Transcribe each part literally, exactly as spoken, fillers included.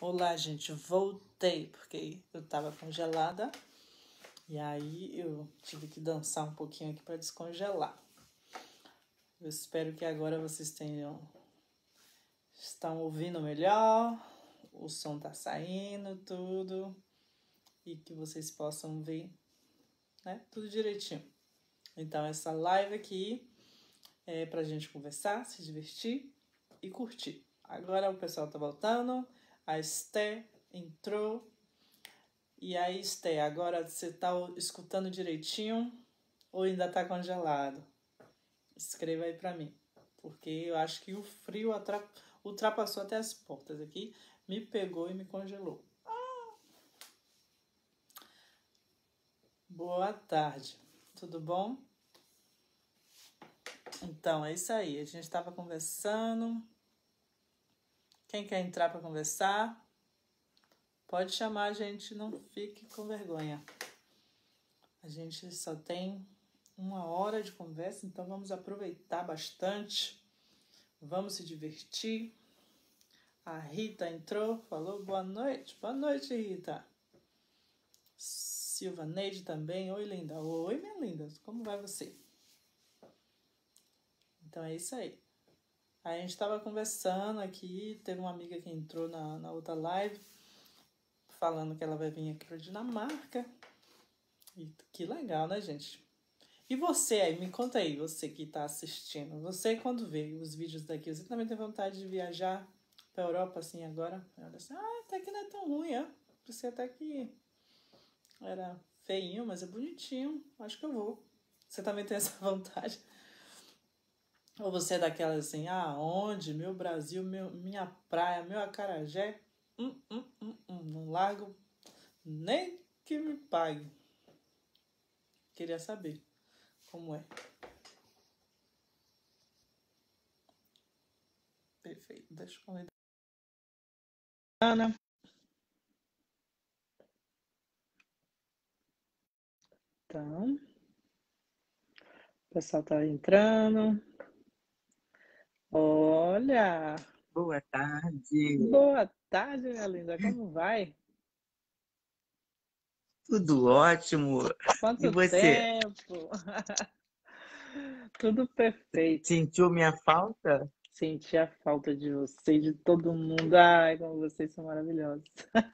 Olá, gente, voltei porque eu tava congelada e aí eu tive que dançar um pouquinho aqui para descongelar. Eu espero que agora vocês tenham estão ouvindo melhor, o som tá saindo tudo e que vocês possam ver, né, tudo direitinho. Então essa live aqui é pra gente conversar, se divertir e curtir. Agora o pessoal tá voltando, a Esté entrou. E aí, Esté, agora você tá escutando direitinho ou ainda tá congelado? Escreva aí pra mim, porque eu acho que o frio ultrapassou até as portas aqui, me pegou e me congelou. Ah! Boa tarde, tudo bom? Então, é isso aí, a gente tava conversando. Quem quer entrar para conversar? Pode chamar, a gente, não fique com vergonha. A gente só tem uma hora de conversa, então vamos aproveitar bastante. Vamos se divertir. A Rita entrou, falou boa noite. Boa noite, Rita. Silva Neide também. Oi, linda. Oi, minha linda. Como vai você? Então é isso aí. Aí a gente estava conversando aqui, teve uma amiga que entrou na, na outra live, falando que ela vai vir aqui para Dinamarca. E que legal, né, gente? E você aí, me conta aí, você que está assistindo. Você, quando vê os vídeos daqui, você também tem vontade de viajar para a Europa, assim, agora? Olha assim, ah, até que não é tão ruim, é? Você até que era feinho, mas é bonitinho. Acho que eu vou. Você também tem essa vontade? Ou você é daquelas assim, ah, onde? Meu Brasil, meu, minha praia, meu acarajé? Hum, hum, hum, hum, não largo nem que me pague. Queria saber como é. Perfeito. Deixa eu convidar a Ana. Então, o pessoal tá entrando. Olha! Boa tarde. Boa tarde, minha linda. Como vai? Tudo ótimo. E Quanto você? tempo! Tudo perfeito. Sentiu minha falta? Senti a falta de você, de todo mundo. Ai, como vocês são maravilhosos.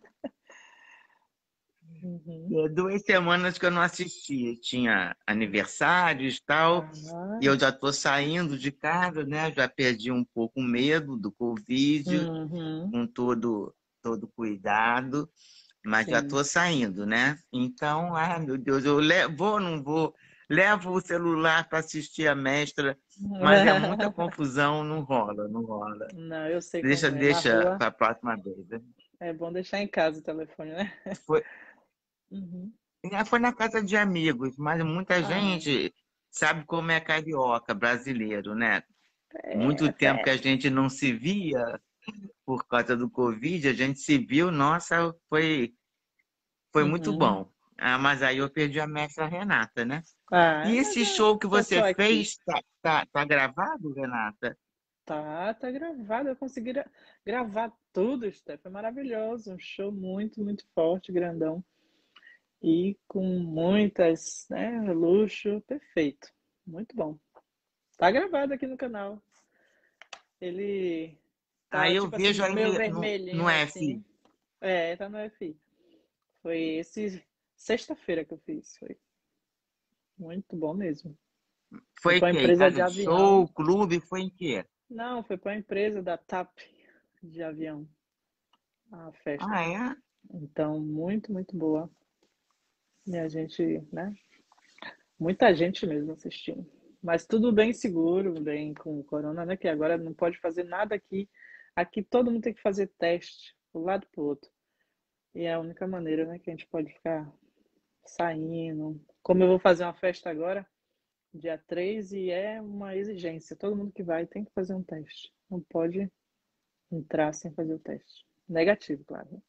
Uhum. É, duas semanas que eu não assistia. Tinha aniversários e tal, e Ah, eu já estou saindo de casa, né? Já perdi um pouco o medo do Covid, uhum. com todo, todo cuidado, mas já Sim. estou saindo, né? Então, ai meu Deus, eu levo, vou ou não vou? Levo o celular para assistir a mestra, mas é muita confusão, não rola, não rola. Não, eu sei Deixa, como é. Na deixa rua para a próxima vez, né? é bom deixar em casa o telefone, né? Foi, Uhum. já foi na casa de amigos, mas muita Ah, gente sabe como é carioca, brasileiro, né? Muito é, tempo que a gente não se via por causa do Covid, a gente se viu, nossa, foi, foi muito uhum. bom. Ah, mas aí eu perdi a mestra Renata, né? Ah, E mas esse eu show que já tô você aqui. fez, tá, tá, tá gravado, Renata? Tá, tá gravado. Eu consegui gra- gravar tudo, Steph. Foi maravilhoso. Um show muito, muito forte, grandão. E com muitas, né, luxo. Perfeito. Muito bom. Tá gravado aqui no canal. Ele tá Aí eu tipo assim, vejo meio aí no, vermelhinho no F. assim. É, tá no F I. Foi esse sexta-feira que eu fiz. Foi muito bom mesmo. Foi Foi para uma que? empresa de Casa de avião. show, clube, foi em quê? Não, foi para uma empresa da TAP de avião, a festa. Ah, é? Então, muito, muito boa. E a gente, né? Muita gente mesmo assistindo. Mas tudo bem seguro, bem com o corona, né? Que agora não pode fazer nada aqui. Aqui todo mundo tem que fazer teste, do lado pro outro. E é a única maneira, né, que a gente pode ficar saindo. Como eu vou fazer uma festa agora, dia três e é uma exigência. Todo mundo que vai tem que fazer um teste. Não pode entrar sem fazer o teste. Negativo, claro.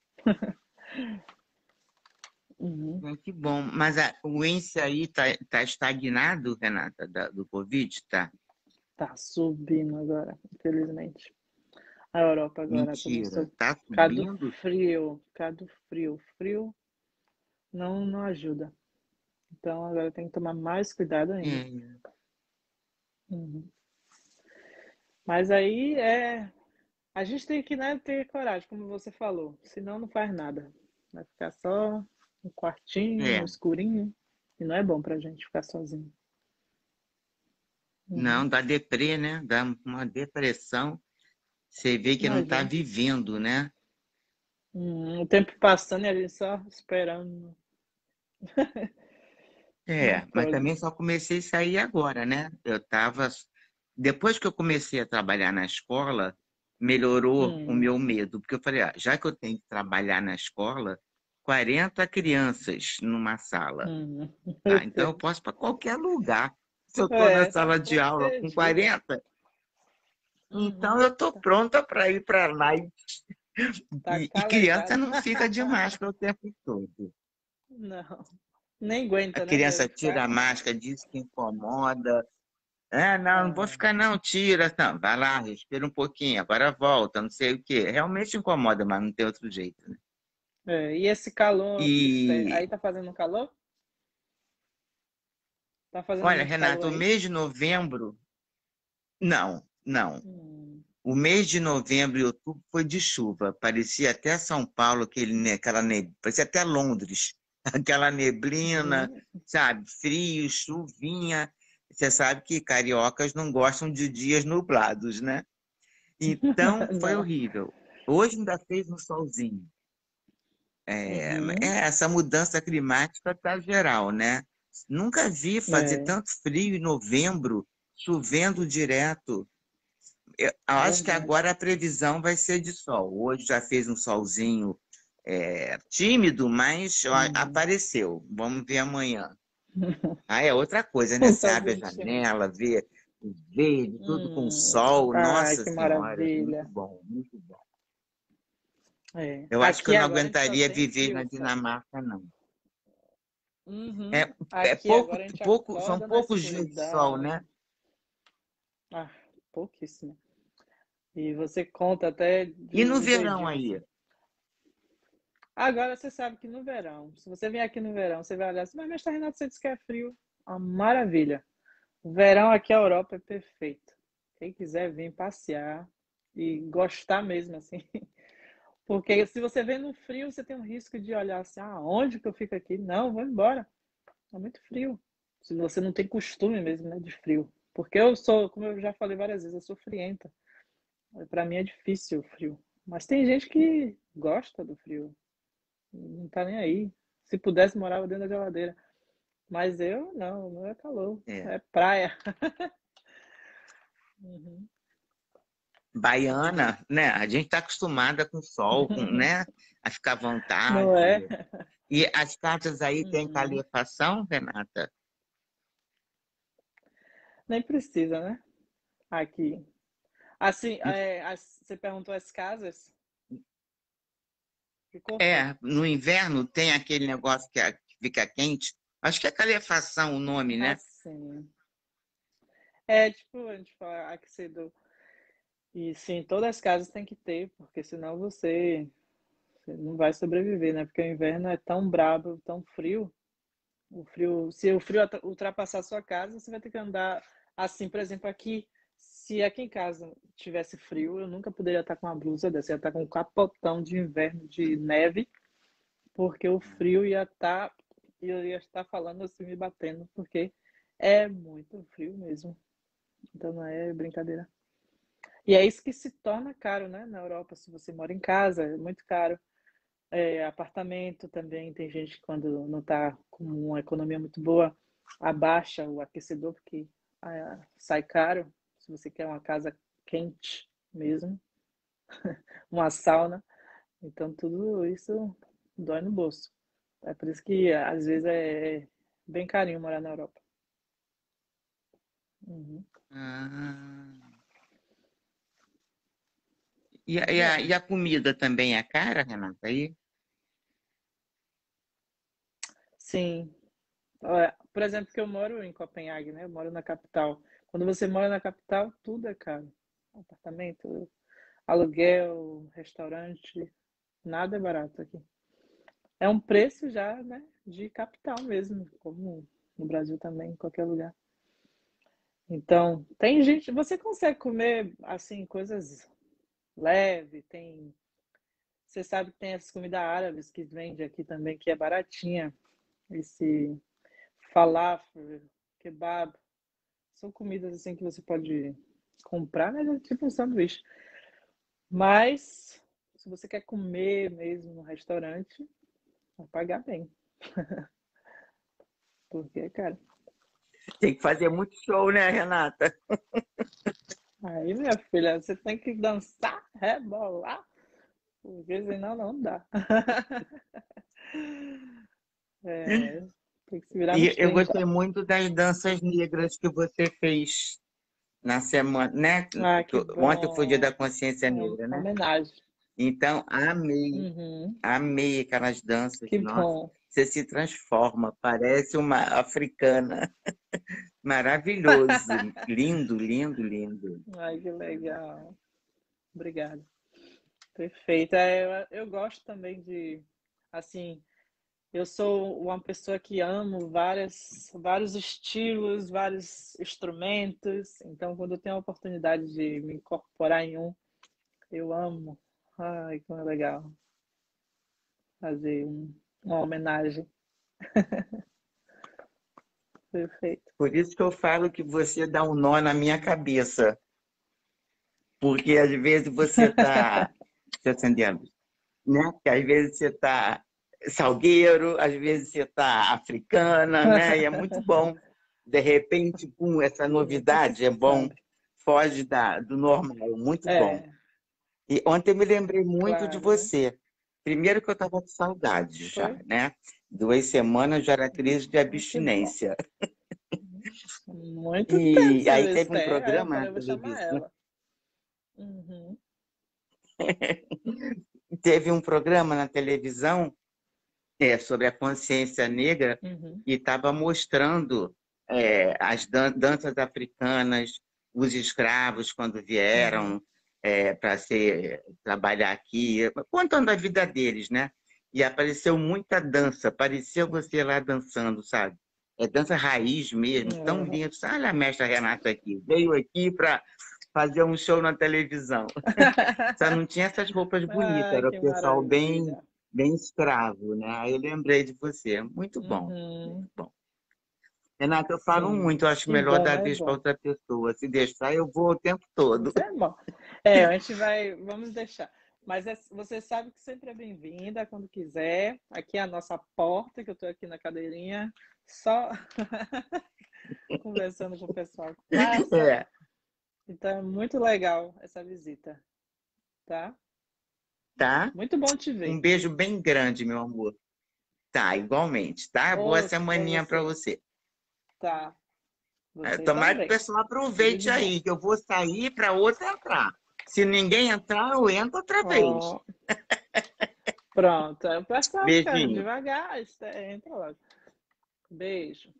Uhum. Ah, que bom. Mas a, o índice aí tá, tá estagnado, Renata, da- do Covid, tá? Tá subindo agora, infelizmente. A Europa agora Mentira. começou. Tá Cado subindo? frio, cado frio. Frio não, não ajuda. Então agora tem que tomar mais cuidado ainda. É. Uhum. Mas aí é. A gente tem que, né, ter coragem, como você falou. Senão não faz nada. Vai ficar só no quartinho, no É. escurinho. E não é bom pra gente ficar sozinho. Uhum. Não, dá deprê, né? Dá uma depressão. Você vê que não está Imagina. vivendo, né? Hum, o tempo passando e a gente só esperando. Não É, mas pode. também só comecei a sair agora, né? Eu tava. Depois que eu comecei a trabalhar na escola, melhorou o Hum, meu medo, porque eu falei, ah, já que eu tenho que trabalhar na escola, quarenta crianças numa sala, hum, meu tá? Então eu Deus. posso para qualquer lugar. Se eu estou na É, tá sala de aula com protegida. quarenta, então Uhum. eu estou Tá, pronta para ir para lá. E, tá e, e criança calejada. não fica de máscara o tempo todo. Não, nem A aguenta, né? Deve criança tira ficar. a máscara, diz que incomoda. É, não, não vou É, ficar não, tira. Não, vai lá, respira um pouquinho, agora volta, não sei o quê. Realmente incomoda, mas não tem outro jeito, né? é. E esse calor, é, E, aí tá fazendo calor? Tá fazendo olha, muito calor Renato, o aí? mês de novembro, não, não. Hum, O mês de novembro e outubro foi de chuva. Parecia até São Paulo, aquele, ne- aquela ne- parecia até Londres. Aquela neblina, uhum. sabe? Frio, chuvinha. Você sabe que cariocas não gostam de dias nublados, né? Então, foi Não. horrível. Hoje ainda fez um solzinho. É, é, Uhum. essa mudança climática tá geral, né? Nunca vi fazer É, tanto frio em novembro, chovendo direto. Eu acho que verdade. agora a previsão vai ser de sol. Hoje já fez um solzinho é, tímido, mas ó, Uhum. apareceu. Vamos ver amanhã. Ah, é outra coisa, né? Um Você abre a solzinho tímido. janela, vê o verde, tudo com Hum. sol. Ai, Nossa que Senhora, muito maravilha. bom, muito bom. É. Eu acho que eu Aqui não agora a gente só aguentaria tem viver frio na só. Dinamarca, não. Uhum. É, é Aqui pouco, agora a gente pouco, são acorda na poucos dias de sol, escuridão. né? Ah, pouquíssimo. E você conta até E no o verão dedinho aí? assim. Agora você sabe que no verão, se você vier aqui no verão, você vai olhar assim, mas mestre Renato, você disse que é frio. Uma maravilha. O verão aqui, a Europa é perfeito. Quem quiser vir passear e gostar mesmo, assim. Porque se você vem no frio, você tem um risco de olhar assim, ah, onde que eu fico aqui? Não, vou embora. É muito frio. Se você não tem costume mesmo, né, de frio. Porque eu sou, como eu já falei várias vezes, eu sou frienta. Para mim é difícil o frio. Mas tem gente que gosta do frio. Não tá nem aí. Se pudesse, morava dentro da geladeira. Mas eu, não, não é calor. É. É praia. Uhum. Baiana, né? A gente está acostumada com sol, com, né? A ficar à Não é? vontade. E as casas aí têm Uhum. calefação, Renata? Nem precisa, né? Aqui. Assim, é, as- você perguntou as casas que cortou. É, no inverno tem aquele negócio que, a- que fica quente. Acho que é calefação o nome, né? Assim. É tipo, a gente fala aquecedor. E sim, todas as casas tem que ter, porque senão você, você não vai sobreviver, né? Porque o inverno é tão brabo, tão frio. O frio, se o frio atra- ultrapassar a sua casa, você vai ter que andar assim, por exemplo, aqui. Se aqui em casa tivesse frio, eu nunca poderia estar com uma blusa dessa, eu ia estar com um capotão de inverno de neve, porque o frio ia estar, eu ia estar falando assim, me batendo, porque é muito frio mesmo. Então não é brincadeira. E é isso que se torna caro, né? Na Europa, se você mora em casa, é muito caro. É, apartamento também, tem gente que quando não está com uma economia muito boa, abaixa o aquecedor, porque ah, sai caro. Se você quer uma casa quente mesmo, uma sauna, então tudo isso dói no bolso. É por isso que às vezes é bem carinho morar na Europa. Uhum. Ah. E, a, Pois e a é. e a comida também é cara, Renata? Aí? Sim. Olha, por exemplo, que eu moro em Copenhague, né? Eu moro na capital. Quando você mora na capital, tudo é caro. Apartamento. aluguel, restaurante, nada é barato aqui. É um preço já, né, de capital mesmo, como no Brasil também, em qualquer lugar. Então, tem gente, você consegue comer assim coisas leves, tem, você sabe que tem essas comidas árabes que vende aqui também, que é baratinha, esse falafel, kebab, são comidas assim que você pode comprar, mas é tipo um sanduíche. Mas se você quer comer mesmo no restaurante, vai pagar bem, porque é caro. Tem que fazer muito show, né, Renata? Aí, minha filha, você tem que dançar, rebolar, porque senão não dá. É, tem que se virar E nos eu trinta. gostei muito das danças negras que você fez na semana, né? Ah, que Ontem foi o Dia da bom. Consciência É uma Negra, né? homenagem. Então, amei, Uhum, amei aquelas danças. que Nossa, bom. você se transforma, parece uma africana. Maravilhoso, lindo, lindo, lindo. Ai, que legal. Obrigada. Perfeito. É, eu, eu gosto também de, assim, eu sou uma pessoa que amo várias, vários estilos, vários instrumentos. Então, quando eu tenho a oportunidade de me incorporar em um, eu amo. Ai, como é legal fazer um, uma homenagem. Perfeito. Por isso que eu falo que você dá um nó na minha cabeça. Porque às vezes você está se acendendo, né? Que às vezes você está salgueiro, às vezes você está africana, né? E é muito bom. De repente, com essa Nunca se novidade, é bom, sabe. foge da, do normal, muito bom. É, E ontem eu me lembrei muito de claro, né? você. Primeiro que eu estava com saudade já, Foi? né? Duas semanas já era crise de Ah, que bom. abstinência. Muito tempo E sem aí ver teve um Esther. Aí eu programa na falei, eu vou chamar televisão, ela. Uhum, teve um programa na televisão é, sobre a consciência negra uhum, e estava mostrando é, as dan danças africanas, os escravos quando uhum. vieram é, para ser trabalhar aqui, contando a vida deles, né? E apareceu muita dança, parecia você lá dançando, sabe? É dança raiz mesmo, tão É. lindo. Olha a mestra Renata aqui, veio aqui para fazer um show na televisão. Só não tinha essas roupas bonitas, Ai, era o que pessoal bem, maravilha. bem escravo, né? Aí eu lembrei de você. Muito bom, muito Uhum, bom. Renata, eu falo muito, sim, eu acho que melhor bom, dar né? vez para Bom. outra pessoa. Se deixar, eu vou o tempo todo. Isso é bom. É, a gente vai, vamos deixar. Mas é- você sabe que sempre é bem-vinda quando quiser. Aqui é a nossa porta, que eu estou aqui na cadeirinha, só conversando com o pessoal que passa. É, Então é muito legal essa visita, tá? tá? Muito bom te Um ver. beijo bem grande, meu amor. Tá, igualmente, tá? Boa Outro para semaninha para você. você. Tá. É, Você tomara que o também. pessoal Tudo de aproveite bom. aí, que eu vou sair para outra entrar. Se ninguém entrar, eu entro outra vez. Ó, pronto. Aí o pessoal fica Beijinho. devagar, aí você entra logo. Beijo.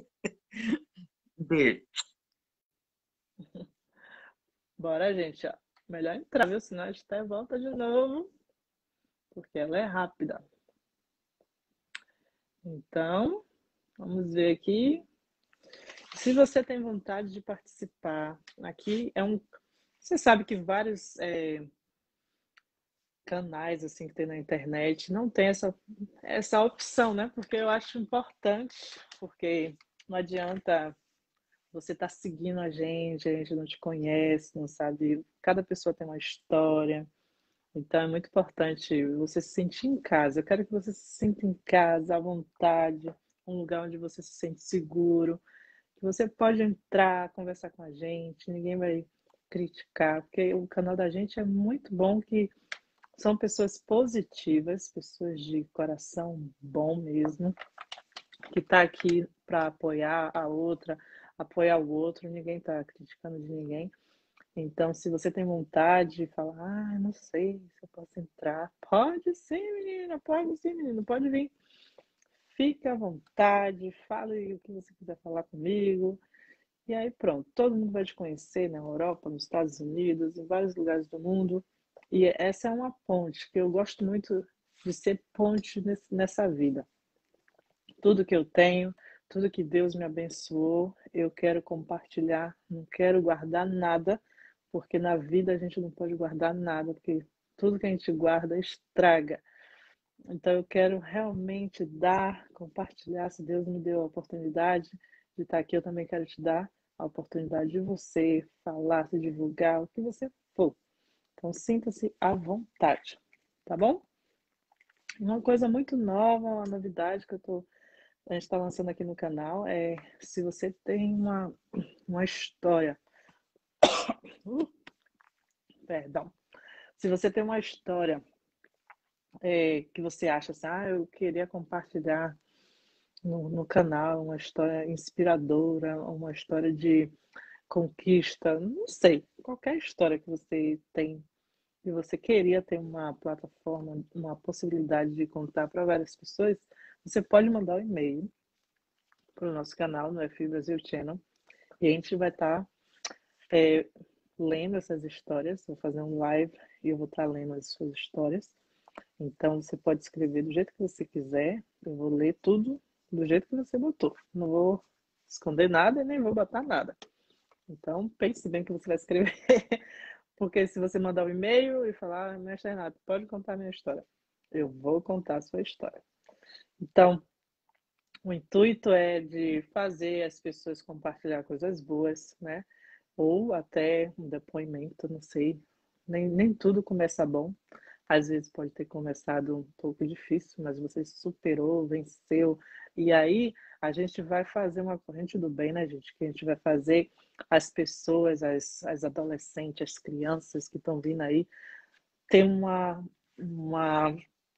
Beijo. Bora, gente. Ó. Melhor entrar, viu? Senão a gente até volta de novo, porque ela é rápida. Então, vamos ver aqui. Se você tem vontade de participar, aqui é um. Você sabe que vários é, canais assim que tem na internet não tem essa, essa opção, né? Porque eu acho importante, porque não adianta você estar seguindo a gente, a gente não te conhece, não sabe. Cada pessoa tem uma história. Então é muito importante você se sentir em casa. Eu quero que você se sinta em casa, à vontade, um lugar onde você se sente seguro, que você pode entrar, conversar com a gente, ninguém vai criticar, porque o canal da gente é muito bom, que são pessoas positivas, pessoas de coração bom mesmo, que está aqui para apoiar a outra, apoiar o outro, ninguém está criticando de ninguém. Então, se você tem vontade de falar, ah, não sei se eu posso entrar, pode sim, menina, pode sim, menino, pode vir. Fique à vontade, fale o que você quiser falar comigo. E aí pronto, todo mundo vai te conhecer na Europa, nos Estados Unidos, em vários lugares do mundo. E essa é uma ponte, que eu gosto muito de ser ponte nesse- nessa vida. Tudo que eu tenho, tudo que Deus me abençoou, eu quero compartilhar, não quero guardar nada, porque na vida a gente não pode guardar nada, porque tudo que a gente guarda estraga. Então eu quero realmente dar, compartilhar, se Deus me deu a oportunidade de estar aqui, eu também quero te dar a oportunidade de você falar, se divulgar, o que você for. Então sinta-se à vontade, tá bom? Uma coisa muito nova, uma novidade que eu tô, a gente está lançando aqui no canal é se você tem uma, uma história, uh, perdão, se você tem uma história é, que você acha assim, ah, eu queria compartilhar no, no canal, uma história inspiradora, uma história de conquista, não sei, qualquer história que você tem e você queria ter uma plataforma, uma possibilidade de contar para várias pessoas, você pode mandar um e-mail para o nosso canal no F I Brasil Channel e a gente vai estar é, lendo essas histórias. Vou fazer um live e eu vou estar lendo as suas histórias. Então você pode escrever do jeito que você quiser. Eu vou ler tudo do jeito que você botou. Não vou esconder nada e nem vou botar nada. Então pense bem o que você vai escrever. Porque se você mandar um e-mail e falar, ah, mestre Renato, pode contar a minha história. Eu vou contar a sua história. Então, o intuito é de fazer as pessoas compartilhar coisas boas, né? Ou até um depoimento, não sei. Nem, nem tudo começa bom. Às vezes pode ter começado um pouco difícil, mas você superou, venceu. E aí a gente vai fazer uma corrente do bem, né, gente? Que a gente vai fazer as pessoas, as, as adolescentes, as crianças que estão vindo aí, ter uma, uma,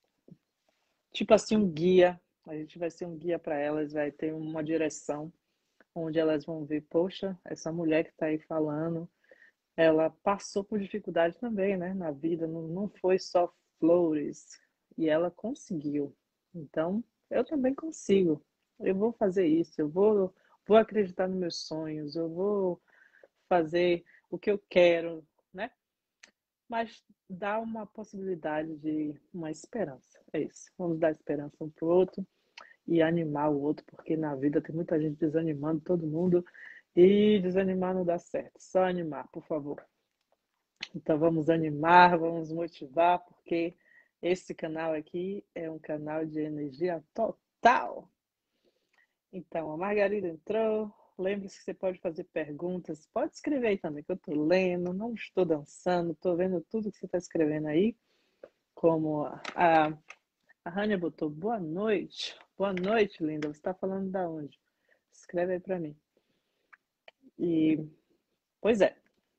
tipo assim, um guia. A gente vai ser um guia para elas, vai ter uma direção onde elas vão ver, poxa, essa mulher que está aí falando, ela passou por dificuldade também, né, na vida, não, não foi só flores, e ela conseguiu. Então, eu também consigo. Eu vou fazer isso, eu vou, vou acreditar nos meus sonhos, eu vou fazer o que eu quero, né? Mas dá uma possibilidade de uma esperança. É isso. Vamos dar esperança um para o outro e animar o outro, porque na vida tem muita gente desanimando todo mundo e desanimar não dá certo. Só animar, por favor. Então vamos animar, vamos motivar, porque esse canal aqui é um canal de energia total. Então, a Margarida entrou. Lembre-se que você pode fazer perguntas. Pode escrever aí também, que eu estou lendo, não estou dançando, estou vendo tudo que você está escrevendo aí. Como a, a Rania botou, boa noite. Boa noite, linda. Você está falando da onde? Escreve aí para mim. E, pois é.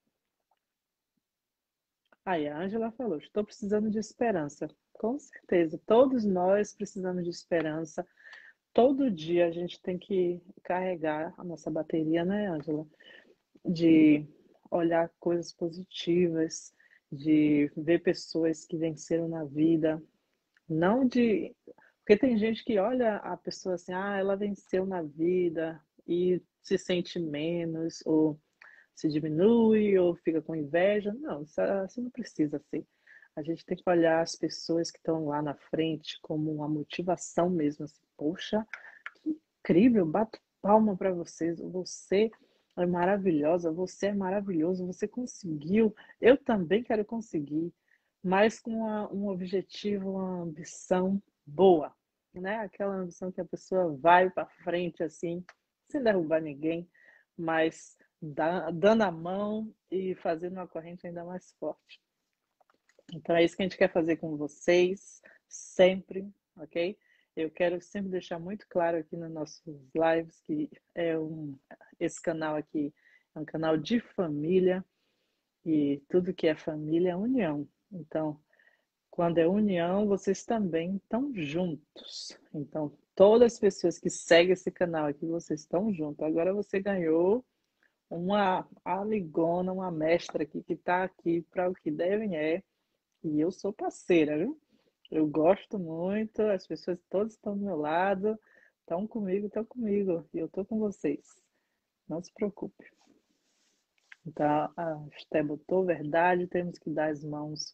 Aí a Ângela falou, estou precisando de esperança. Com certeza, todos nós precisamos de esperança. Todo dia a gente tem que carregar a nossa bateria, né, Ângela? De olhar coisas positivas, de ver pessoas que venceram na vida, não de. Porque tem gente que olha a pessoa assim, ah, ela venceu na vida e se sente menos, ou se diminui, ou fica com inveja. Não, isso assim não precisa ser. A gente tem que olhar as pessoas que estão lá na frente como uma motivação mesmo, assim, poxa, que incrível, bato palma para vocês, você é maravilhosa, você é maravilhoso, você conseguiu, eu também quero conseguir, mas com uma, um objetivo, uma ambição boa, né? Aquela ambição que a pessoa vai para frente assim, sem derrubar ninguém, mas dá, dando a mão e fazendo uma corrente ainda mais forte. Então é isso que a gente quer fazer com vocês, sempre, ok? Eu quero sempre deixar muito claro aqui nos nossos lives que é um, esse canal aqui é um canal de família e tudo que é família é união. Então, quando é união, vocês também estão juntos. Então, todas as pessoas que seguem esse canal aqui, vocês estão juntos. Agora você ganhou uma amigona, uma mestra aqui que está aqui para o que devem é. E eu sou parceira, viu? Eu gosto muito, as pessoas todas estão do meu lado, estão comigo, estão comigo. E eu estou com vocês. Não se preocupe. Então, a Esté botou verdade, temos que dar as mãos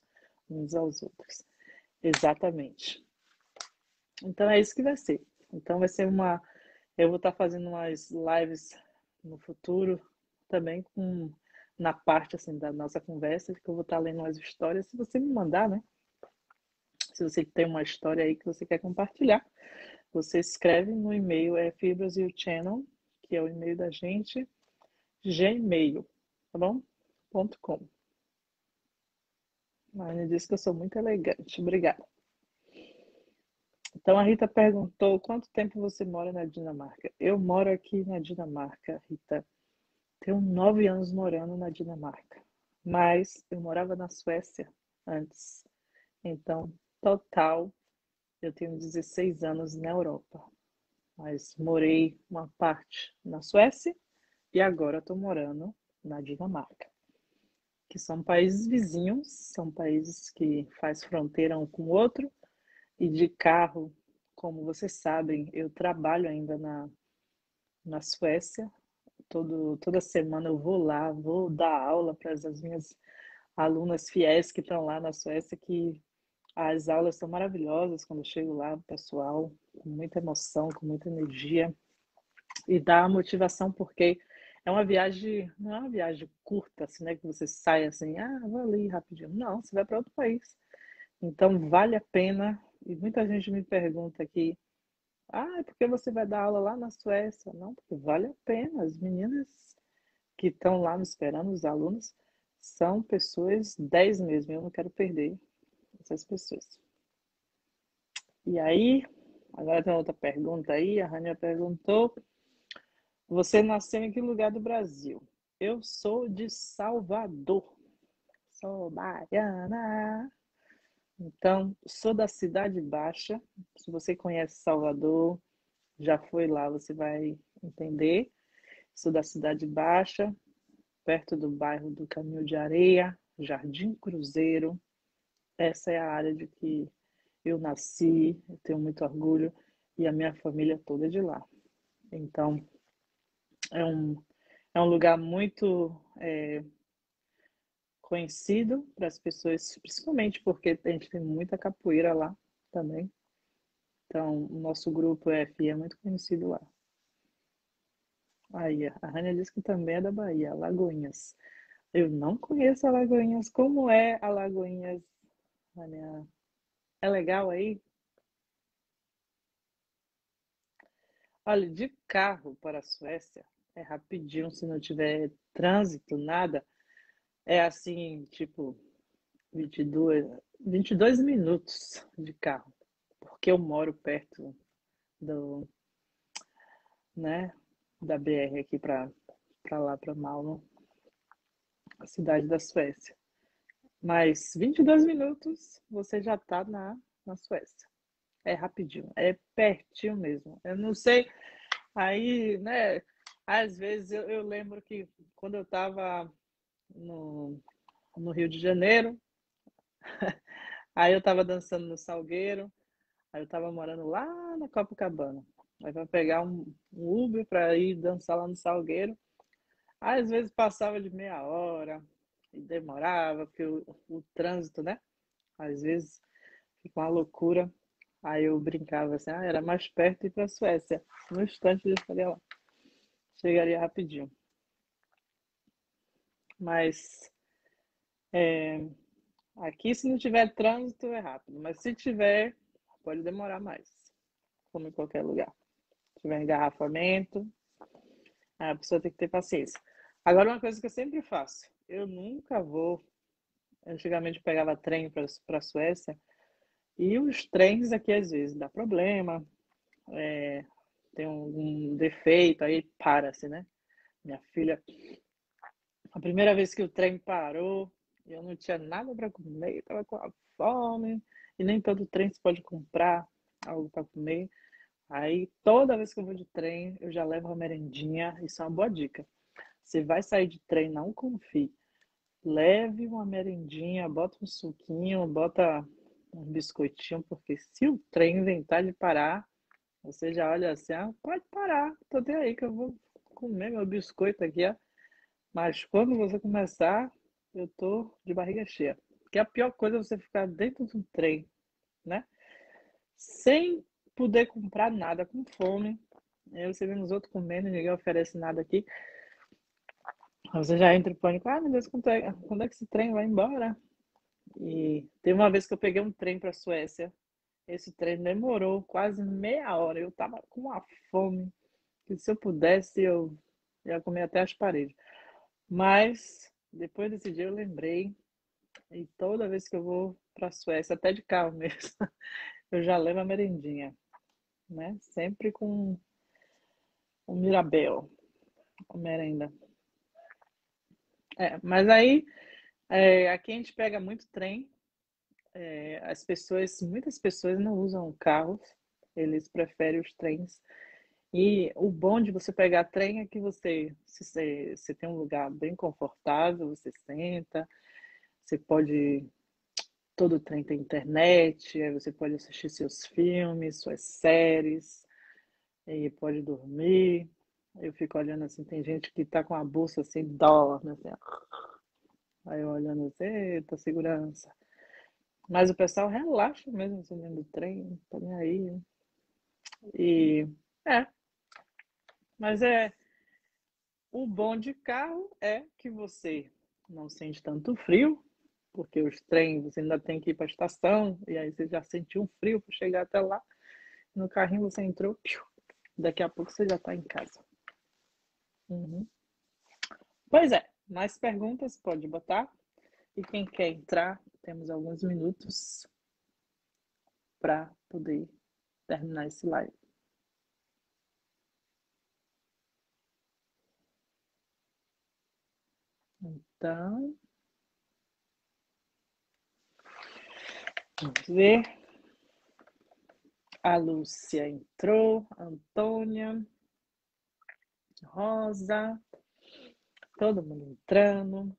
uns aos outros. Exatamente. Então é isso que vai ser. Então vai ser uma. Eu vou estar fazendo umas lives no futuro também com na parte assim da nossa conversa, que eu vou estar lendo umas histórias. Se você me mandar, né? Se você tem uma história aí que você quer compartilhar, você escreve no e-mail é FebrasilChannel, que é o e-mail da gente, gmail, tá bom? Ponto .com. A Ana disse que eu sou muito elegante. Obrigada. Então a Rita perguntou quanto tempo você mora na Dinamarca. Eu moro aqui na Dinamarca, Rita. Tenho nove anos morando na Dinamarca. Mas eu morava na Suécia antes. Então, total, eu tenho dezesseis anos na Europa. Mas morei uma parte na Suécia e agora estou morando na Dinamarca. Que são países vizinhos, são países que faz fronteira um com o outro. E de carro, como vocês sabem, eu trabalho ainda na, na Suécia. Todo, toda semana eu vou lá, vou dar aula para as minhas alunas fiéis que estão lá na Suécia, que as aulas são maravilhosas quando eu chego lá, o pessoal, com muita emoção, com muita energia. E dá motivação, porque é uma viagem, não é uma viagem curta, assim, né? Que você sai assim, ah, vou ali rapidinho. Não, você vai para outro país. Então, vale a pena. E muita gente me pergunta aqui, ah, por que você vai dar aula lá na Suécia? Não, porque vale a pena. As meninas que estão lá me esperando, os alunos, são pessoas dez mesmo. Eu não quero perder essas pessoas. E aí, agora tem outra pergunta aí. A Rania perguntou, você nasceu em que lugar do Brasil? Eu sou de Salvador. Sou baiana. Então, sou da Cidade Baixa. Se você conhece Salvador, já foi lá, você vai entender. Sou da Cidade Baixa, perto do bairro do Caminho de Areia, Jardim Cruzeiro. Essa é a área de que eu nasci, eu tenho muito orgulho, e a minha família toda é de lá. Então, é um, é um lugar muito é, conhecido para as pessoas, principalmente porque a gente tem muita capoeira lá também. Então, o nosso grupo F é muito conhecido lá. Aí, a Rania disse que também é da Bahia, Alagoinhas. Eu não conheço Alagoinhas. Como é Alagoinhas, Rania? É legal aí? Olha, de carro para a Suécia é rapidinho, se não tiver trânsito, nada. É assim, tipo, vinte e dois, vinte e dois minutos de carro. Porque eu moro perto do, né, da B R aqui para para lá, para Malmö, a cidade da Suécia. Mas vinte e dois minutos você já está na, na Suécia. É rapidinho, é pertinho mesmo. Eu não sei, aí, né? Às vezes eu, eu lembro que quando eu estava no, no Rio de Janeiro, aí eu estava dançando no Salgueiro, aí eu estava morando lá na Copacabana. Aí vai pegar um, um Uber para ir dançar lá no Salgueiro. Às vezes passava de meia hora e demorava, porque o, o trânsito, né? Às vezes fica uma loucura. Aí eu brincava assim, ah, era mais perto ir para a Suécia. No instante eu estaria lá. Chegaria rapidinho. Mas é, aqui, se não tiver trânsito, é rápido. Mas se tiver, pode demorar mais. Como em qualquer lugar. Se tiver engarrafamento, a pessoa tem que ter paciência. Agora, uma coisa que eu sempre faço. Eu nunca vou... Antigamente eu pegava trem para a Suécia. E os trens aqui, às vezes, dá problema. É, tem um, um defeito, aí para-se, né? Minha filha... A primeira vez que o trem parou, eu não tinha nada para comer, estava com a fome, e nem todo trem você pode comprar algo para comer. Aí, toda vez que eu vou de trem, eu já levo uma merendinha, isso é uma boa dica. Você vai sair de trem, não confie. Leve uma merendinha, bota um suquinho, bota um biscoitinho, porque se o trem inventar de parar, você já olha assim, ah, pode parar, tô até aí que eu vou comer meu biscoito aqui, ó. Mas quando você começar, eu tô de barriga cheia. Porque a pior coisa é você ficar dentro de um trem, né? Sem poder comprar nada, com fome. Aí você vê os outros comendo, ninguém oferece nada aqui. Você já entra em pânico. Ah, meu Deus, quando é, quando é que esse trem vai embora? E teve uma vez que eu peguei um trem para a Suécia. Esse trem demorou quase meia hora. Eu tava com uma fome que se eu pudesse eu ia comer até as paredes. Mas depois desse dia eu lembrei e toda vez que eu vou para a Suécia, até de carro mesmo, eu já levo a merendinha, né? Sempre com um Mirabel, a merenda. É, mas aí é, aqui a gente pega muito trem. É, as pessoas, muitas pessoas não usam carros, eles preferem os trens. E o bom de você pegar trem é que você, se você, você tem um lugar bem confortável, você senta, você pode. Todo trem tem internet, aí você pode assistir seus filmes, suas séries, e pode dormir. Eu fico olhando assim, tem gente que tá com a bolsa assim, dólar, né? Assim, aí eu olhando assim, eita, segurança. Mas o pessoal relaxa mesmo assim, dentro do trem, não tá nem aí. E é, mas é o bom de carro é que você não sente tanto frio, porque os trens você ainda tem que ir para a estação, e aí você já sentiu um frio para chegar até lá. No carrinho você entrou, piu, daqui a pouco você já está em casa. Uhum. Pois é, mais perguntas pode botar. E quem quer entrar, temos alguns minutos para poder terminar esse live. Então, vamos ver. A Lúcia entrou, a Antônia, Rosa, todo mundo entrando.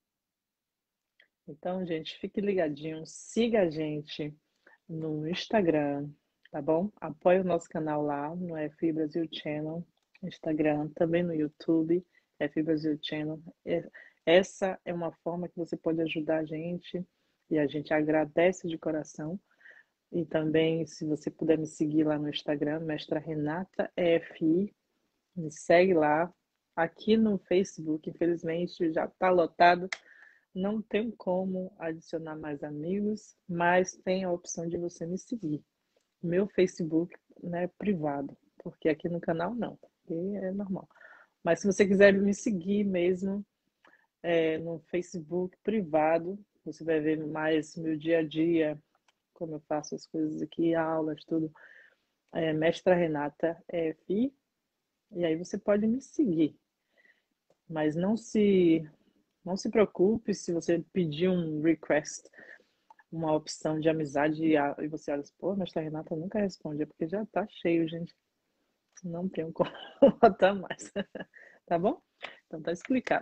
Então, gente, fique ligadinho, siga a gente no Instagram, tá bom? Apoie o nosso canal lá no F I Brasil Channel, Instagram, também no YouTube, F I Brasil Channel. Essa é uma forma que você pode ajudar a gente e a gente agradece de coração. E também, se você puder me seguir lá no Instagram, Mestra Renata F I, me segue lá. Aqui no Facebook, infelizmente, já está lotado. Não tem como adicionar mais amigos, mas tem a opção de você me seguir. Meu Facebook, né, é privado, porque aqui no canal não, porque é normal. Mas se você quiser me seguir mesmo é, no Facebook privado, você vai ver mais meu dia a dia, como eu faço as coisas aqui, aulas, tudo. É, Mestra Renata F I, e aí você pode me seguir. Mas não se, não se preocupe se você pedir um request, uma opção de amizade e você olha assim, pô, mas a Renata nunca responde, é porque já tá cheio, gente. Não tenho como botar mais. Tá bom? Então tá explicado.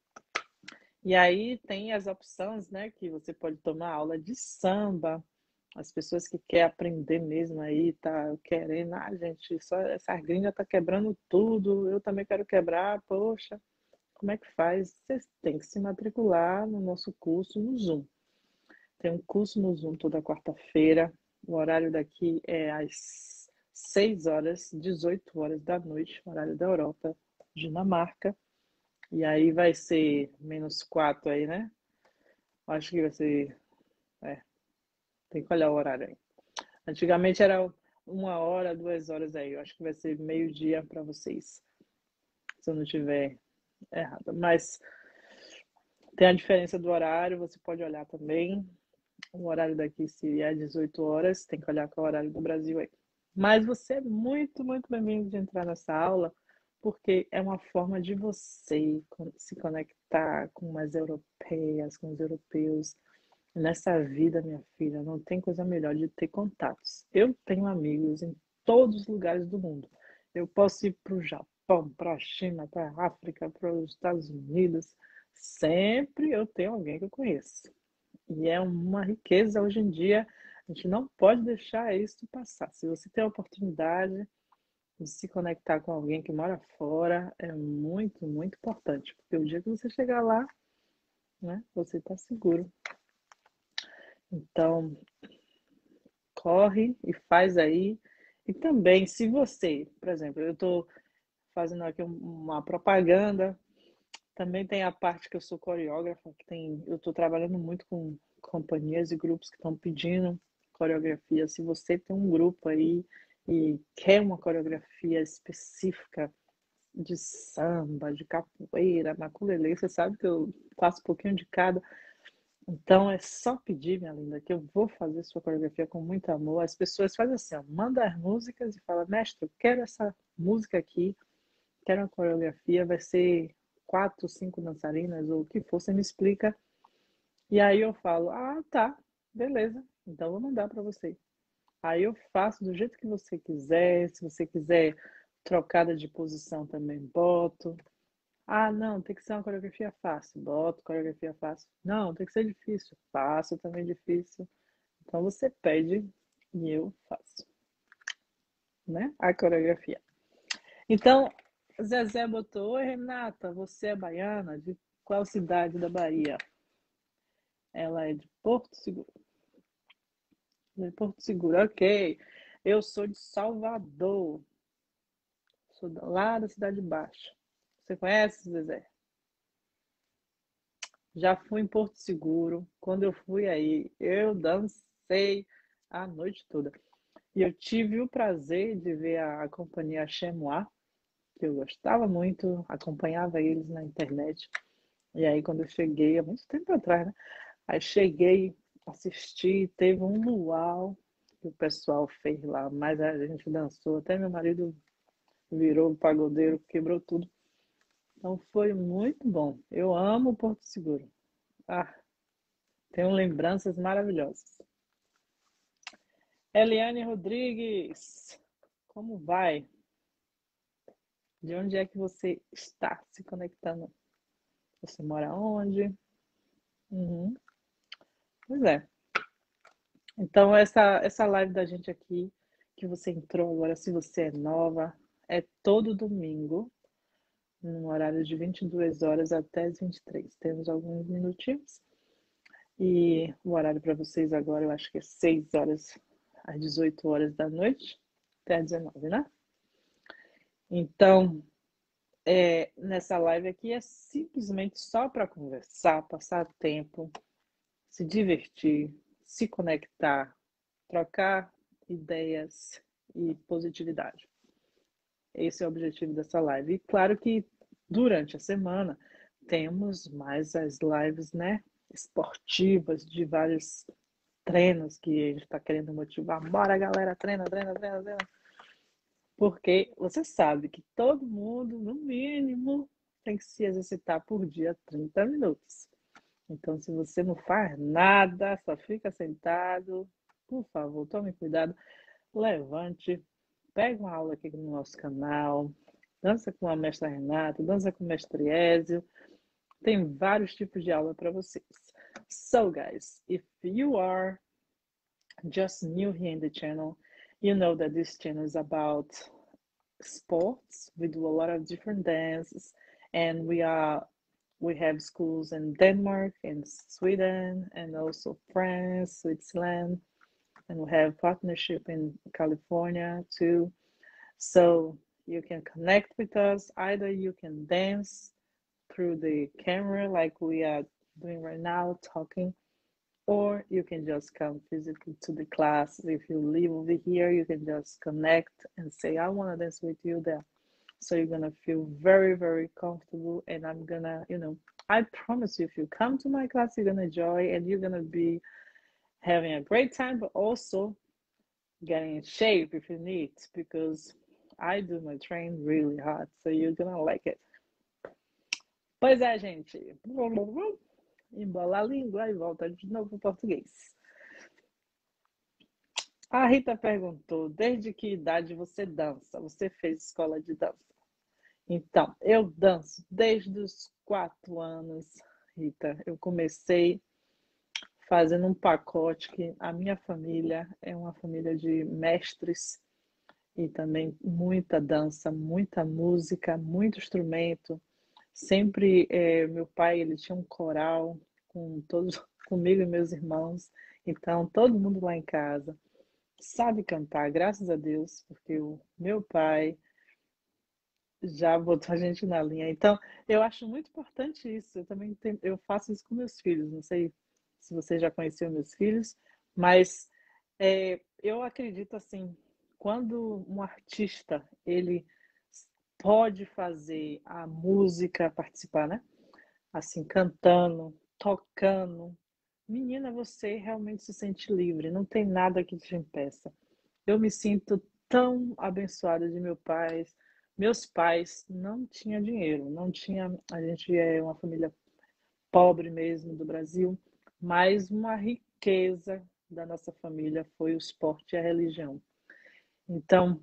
E aí tem as opções, né, que você pode tomar aula de samba. As pessoas que querem aprender mesmo aí, tá querendo, ah, gente, só essa gringa tá quebrando tudo, eu também quero quebrar, poxa, como é que faz? Você tem que se matricular no nosso curso no Zoom. Tem um curso no Zoom toda quarta-feira. O horário daqui é às seis horas, dezoito horas da noite, horário da Europa, Dinamarca. E aí vai ser menos quatro aí, né? Acho que vai ser. É, tem que olhar o horário aí. Antigamente era uma hora, duas horas aí. Eu acho que vai ser meio-dia para vocês, se eu não tiver errado. Mas tem a diferença do horário, você pode olhar também. O horário daqui, se é dezoito horas, tem que olhar com o horário do Brasil aí. Mas você é muito, muito bem-vindo de entrar nessa aula, porque é uma forma de você se conectar com as europeias, com os europeus. Nessa vida, minha filha, não tem coisa melhor de ter contatos. Eu tenho amigos em todos os lugares do mundo. Eu posso ir para o Japão, para a China, para a África, para os Estados Unidos. Sempre eu tenho alguém que eu conheço. E é uma riqueza hoje em dia. A gente não pode deixar isso passar. Se você tem a oportunidade de se conectar com alguém que mora fora, é muito, muito importante. Porque o dia que você chegar lá, né, você está seguro. Então, corre e faz aí. E também, se você, por exemplo, eu estou fazendo aqui uma propaganda, também tem a parte que eu sou coreógrafa, que tem, eu estou trabalhando muito com companhias e grupos que estão pedindo coreografia. Se você tem um grupo aí e quer uma coreografia específica de samba, de capoeira, maculelê, você sabe que eu faço um pouquinho de cada. Então é só pedir, minha linda, que eu vou fazer sua coreografia com muito amor. As pessoas fazem assim, ó, manda as músicas e fala, mestre, eu quero essa música aqui, quero uma coreografia, vai ser quatro, cinco dançarinas ou o que for, você me explica. E aí eu falo, ah, tá, beleza, então eu vou mandar para você. Aí eu faço do jeito que você quiser, se você quiser trocada de posição também boto. Ah, não, tem que ser uma coreografia fácil. Boto coreografia fácil. Não, tem que ser difícil. Faço também difícil. Então você pede e eu faço, né? A coreografia. Então, Zezé botou: oi, Renata, você é baiana? De qual cidade da Bahia? Ela é de Porto Seguro. De Porto Seguro, ok. Eu sou de Salvador. Sou lá da Cidade Baixa. Você conhece, Zezé? Já fui em Porto Seguro. Quando eu fui aí, eu dancei a noite toda. E eu tive o prazer de ver a, a companhia Chemois, que eu gostava muito, acompanhava eles na internet. E aí, quando eu cheguei, há muito tempo atrás, né? Aí cheguei, assisti, teve um luau que o pessoal fez lá, mas a gente dançou, até meu marido virou pagodeiro, quebrou tudo. Então foi muito bom. Eu amo Porto Seguro. Ah, tenho lembranças maravilhosas. Eliane Rodrigues, como vai? De onde é que você está se conectando? Você mora onde? Uhum. Pois é. Então, essa, essa live da gente aqui, que você entrou agora, se você é nova, é todo domingo, no horário de vinte e duas horas até as vinte e três. Temos alguns minutinhos. E o horário para vocês agora, eu acho que é seis horas às dezoito horas da noite, até às dezenove, né? Então, é, nessa live aqui é simplesmente só para conversar, passar tempo, se divertir, se conectar, trocar ideias e positividade. Esse é o objetivo dessa live. E claro que durante a semana temos mais as lives, né, esportivas de vários treinos que a gente está querendo motivar. Bora, galera, treina, treina, treina, treina. Porque você sabe que todo mundo, no mínimo, tem que se exercitar por dia trinta minutos. Então, se você não faz nada, só fica sentado, por favor, tome cuidado, levante, pegue uma aula aqui no nosso canal, dança com a mestra Renata, dança com o mestre Ezio. Tem vários tipos de aula para vocês. So, guys, if you are just new here in the channel, you know that this channel is about sports. We do a lot of different dances, and we are we have schools in Denmark and Sweden and also France, Switzerland, and we have partnership in California too. So you can connect with us. Either you can dance through the camera like we are doing right now, talking, or you can just come physically to the class. If you live over here, you can just connect and say, I want to dance with you there. So you're going to feel very, very comfortable. And I'm going to, you know, I promise you, if you come to my class, you're going to enjoy and you're going to be having a great time, but also getting in shape if you need, because I do my train really hard. So you're going to like it. Pois é, gente. Embola a língua e volta de novo para o português. A Rita perguntou, desde que idade você dança? Você fez escola de dança? Então, eu danço desde os quatro anos, Rita. Eu comecei fazendo um pacote que a minha família é uma família de mestres e também muita dança, muita música, muito instrumento. Sempre, é, meu pai, ele tinha um coral com todos, comigo e meus irmãos. Então, todo mundo lá em casa sabe cantar, graças a Deus, porque o meu pai já botou a gente na linha. Então, eu acho muito importante isso. Eu também tenho, eu faço isso com meus filhos. Não sei se você já conheceu meus filhos, mas é, eu acredito assim, quando um artista ele pode fazer a música participar, né? Assim, cantando, tocando, menina, você realmente se sente livre. Não tem nada que te impeça. Eu me sinto tão abençoada de meu pai. Meus pais não tinham dinheiro, não tinha, a gente é uma família pobre mesmo do Brasil, mas uma riqueza da nossa família foi o esporte e a religião. Então,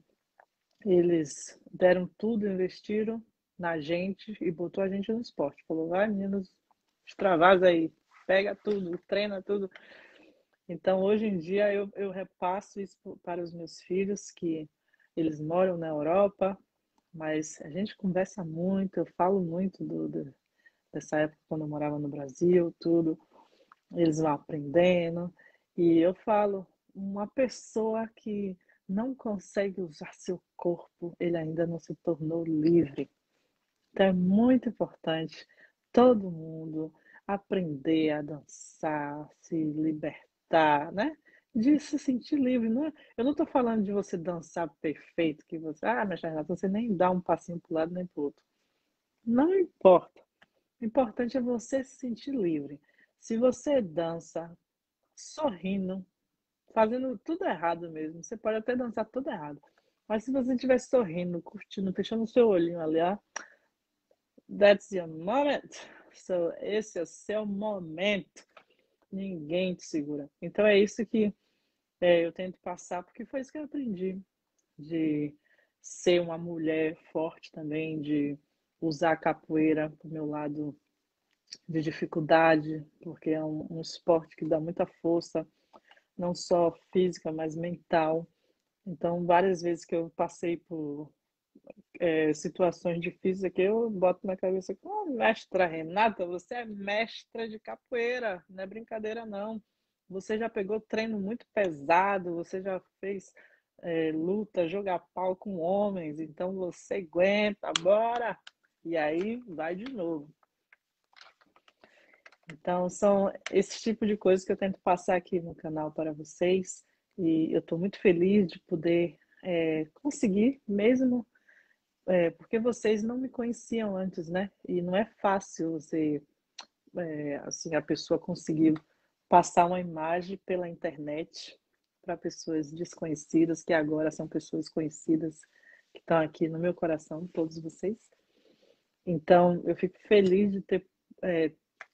eles deram tudo, investiram na gente e botou a gente no esporte. Falou, vai meninos, extravasa aí, pega tudo, treina tudo. Então, hoje em dia, eu, eu repasso isso para os meus filhos, que eles moram na Europa, mas a gente conversa muito, eu falo muito do, do, dessa época quando eu morava no Brasil, tudo. Eles vão aprendendo. E eu falo, uma pessoa que não consegue usar seu corpo, ele ainda não se tornou livre. Então é muito importante todo mundo aprender a dançar, se libertar, né? De se sentir livre. Não é- eu não estou falando de você dançar perfeito, que você, ah, mas Renata, você nem dá um passinho para o lado nem para o outro. Não importa. O importante é você se sentir livre. Se você dança sorrindo, fazendo tudo errado mesmo, você pode até dançar tudo errado. Mas se você estiver sorrindo, curtindo, fechando o seu olhinho ali, ó, that's your moment. So, esse é o seu momento. Ninguém te segura. Então é isso que é, eu tento passar, porque foi isso que eu aprendi. De ser uma mulher forte também, de usar a capoeira para o meu lado de dificuldade, porque é um, um esporte que dá muita força, não só física, mas mental. Então, várias vezes que eu passei por é, situações difíceis aqui, eu boto na cabeça que, oh, mestra Renata, você é mestra de capoeira, não é brincadeira não. Você já pegou treino muito pesado, você já fez é, luta, jogar pau com homens, então você aguenta, bora! E aí vai de novo. Então, são esse tipo de coisas que eu tento passar aqui no canal para vocês. E eu estou muito feliz de poder é, conseguir, mesmo é, porque vocês não me conheciam antes, né? E não é fácil você, é, assim, a pessoa conseguir passar uma imagem pela internet para pessoas desconhecidas, que agora são pessoas conhecidas, que estão aqui no meu coração, todos vocês. Então, eu fico feliz de ter é,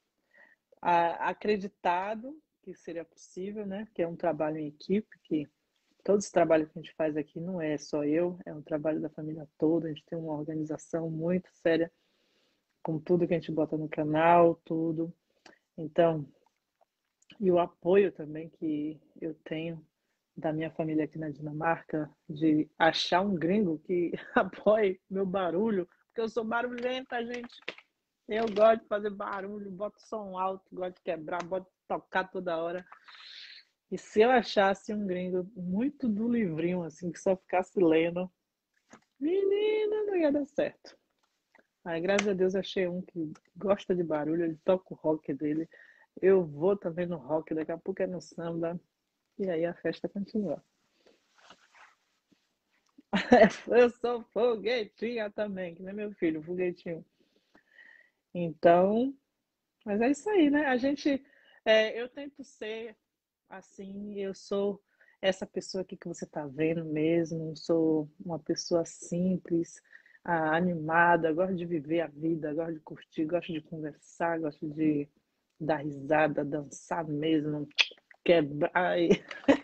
acreditado que seria possível, né? Que é um trabalho em equipe, que todo esse trabalho que a gente faz aqui não é só eu, é um trabalho da família toda, a gente tem uma organização muito séria com tudo que a gente bota no canal, tudo. Então, e o apoio também que eu tenho da minha família aqui na Dinamarca, de achar um gringo que apoie meu barulho, porque eu sou barulhenta, gente. Eu gosto de fazer barulho, boto som alto, gosto de quebrar, boto de tocar toda hora. E se eu achasse um gringo muito do livrinho, assim, que só ficasse lendo, menina, não ia dar certo. Aí, graças a Deus, achei um que gosta de barulho, ele toca o rock dele. Eu vou também no rock, daqui a pouco é no samba, e aí a festa continua. Eu sou foguetinha também, que nem meu filho, foguetinho. Então, mas é isso aí, né? A gente, é, eu tento ser assim, eu sou essa pessoa aqui que você está vendo mesmo, sou uma pessoa simples, ah, animada, gosto de viver a vida, gosto de curtir, gosto de conversar, gosto de dar risada, dançar mesmo, quebrar. E...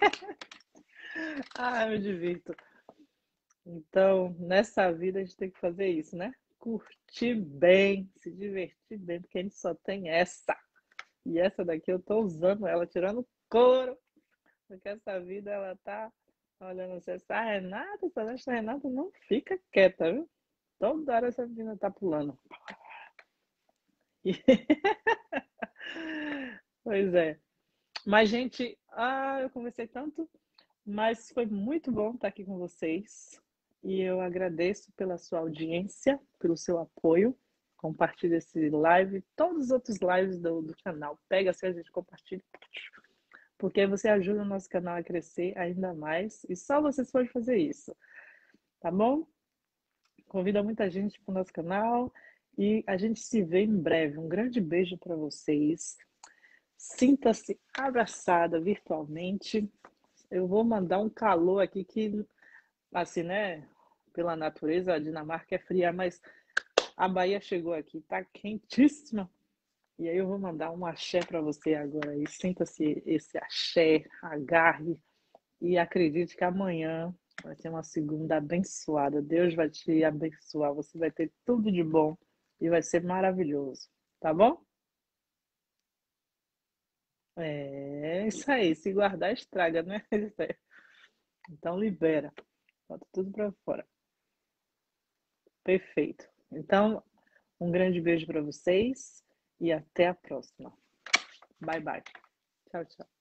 ah, eu me divirto. Então, nessa vida a gente tem que fazer isso, né? Curtir bem, se divertir bem, porque a gente só tem essa. E essa daqui eu tô usando ela, tirando couro. Porque essa vida, ela tá olhando você, essa Renata, essa Renata não fica quieta, viu? Toda hora essa menina tá pulando. Pois é. Mas, gente, Ah, eu conversei tanto, mas foi muito bom estar aqui com vocês. E eu agradeço pela sua audiência, pelo seu apoio. Compartilhe esse live, todos os outros lives do, do canal. Pega assim, a gente compartilha, porque aí você ajuda o nosso canal a crescer ainda mais. E só vocês podem fazer isso, tá bom? Convida muita gente para o nosso canal e a gente se vê em breve. Um grande beijo para vocês. Sinta-se abraçada virtualmente. Eu vou mandar um calor aqui que, assim, né? Pela natureza, a Dinamarca é fria, mas a Bahia chegou aqui, tá quentíssima. E aí eu vou mandar um axé para você agora. E sinta-se esse axé, agarre e acredite que amanhã vai ser uma segunda abençoada. Deus vai te abençoar. Você vai ter tudo de bom e vai ser maravilhoso. Tá bom? É isso aí. Se guardar, estraga, né? Então libera. Bota tudo para fora. Perfeito. Então, um grande beijo para vocês e até a próxima. Bye, bye. Tchau, tchau.